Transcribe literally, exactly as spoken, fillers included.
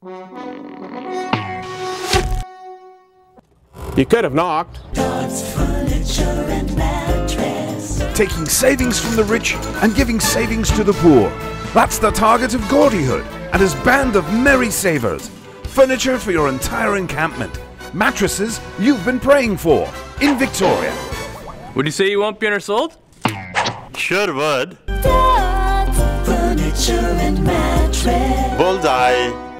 You could have knocked. Dodd's Furniture and Mattress. Taking savings from the rich and giving savings to the poor. That's the target of GORDIEhood and his band of merry savers. Furniture for your entire encampment. Mattresses you've been praying for in Victoria. Would you say you want be sold? Sure would. Dodd's Furniture and Mattress. Bullseye.